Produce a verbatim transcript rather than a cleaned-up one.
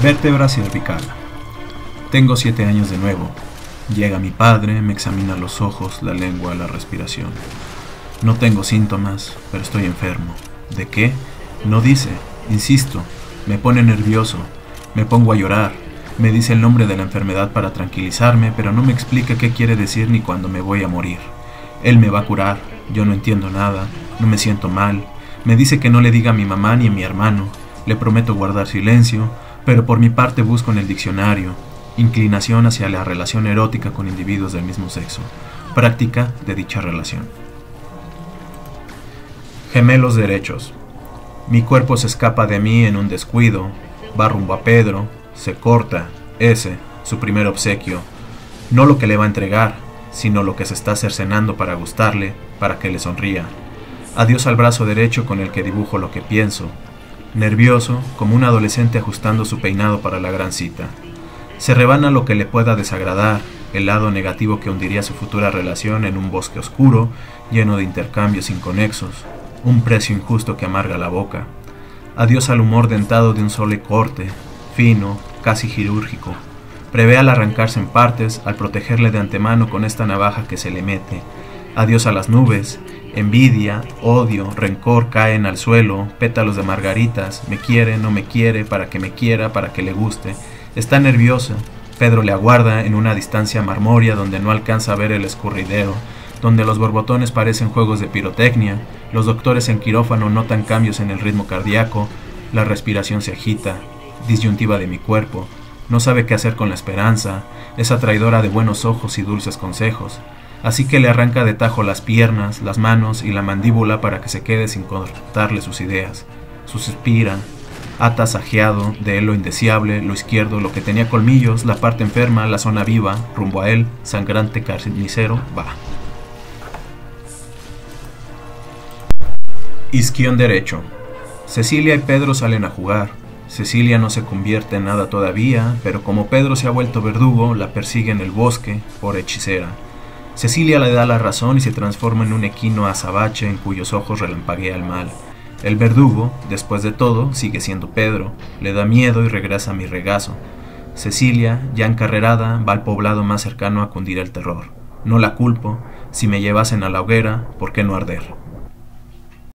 Vértebra cervical. Tengo siete años de nuevo. Llega mi padre, me examina los ojos, la lengua, la respiración. No tengo síntomas, pero estoy enfermo. ¿De qué? No dice. Insisto. Me pone nervioso. Me pongo a llorar. Me dice el nombre de la enfermedad para tranquilizarme, pero no me explica qué quiere decir ni cuándo me voy a morir. Él me va a curar. Yo no entiendo nada. No me siento mal. Me dice que no le diga a mi mamá ni a mi hermano. Le prometo guardar silencio, pero por mi parte busco en el diccionario inclinación hacia la relación erótica con individuos del mismo sexo, práctica de dicha relación. Gemelos derechos. Mi cuerpo se escapa de mí en un descuido, va rumbo a Pedro, se corta, ese, su primer obsequio, no lo que le va a entregar, sino lo que se está cercenando para gustarle, para que le sonría. Adiós al brazo derecho con el que dibujo lo que pienso, nervioso, como un adolescente ajustando su peinado para la gran cita. Se rebana lo que le pueda desagradar, el lado negativo que hundiría su futura relación en un bosque oscuro, lleno de intercambios inconexos, un precio injusto que amarga la boca. Adiós al humor dentado de un solo corte, fino, casi quirúrgico. Prevé al arrancarse en partes, al protegerle de antemano con esta navaja que se le mete. Adiós a las nubes. Envidia, odio, rencor caen al suelo, pétalos de margaritas, me quiere, no me quiere, para que me quiera, para que le guste. Está nervioso. Pedro le aguarda en una distancia marmórea donde no alcanza a ver el escurridero, donde los borbotones parecen juegos de pirotecnia, los doctores en quirófano notan cambios en el ritmo cardíaco, la respiración se agita, disyuntiva de mi cuerpo, no sabe qué hacer con la esperanza, esa traidora de buenos ojos y dulces consejos. Así que le arranca de tajo las piernas, las manos y la mandíbula para que se quede sin cortarle sus ideas. Suspira, ha tasajeado de él lo indeseable, lo izquierdo, lo que tenía colmillos, la parte enferma, la zona viva, rumbo a él, sangrante carnicero, va. Isquión derecho. Cecilia y Pedro salen a jugar. Cecilia no se convierte en nada todavía, pero como Pedro se ha vuelto verdugo, la persigue en el bosque por hechicera. Cecilia le da la razón y se transforma en un equino azabache en cuyos ojos relampaguea el mal. El verdugo, después de todo, sigue siendo Pedro, le da miedo y regresa a mi regazo. Cecilia, ya encarrerada, va al poblado más cercano a cundir el terror. No la culpo, si me llevasen a la hoguera, ¿por qué no arder?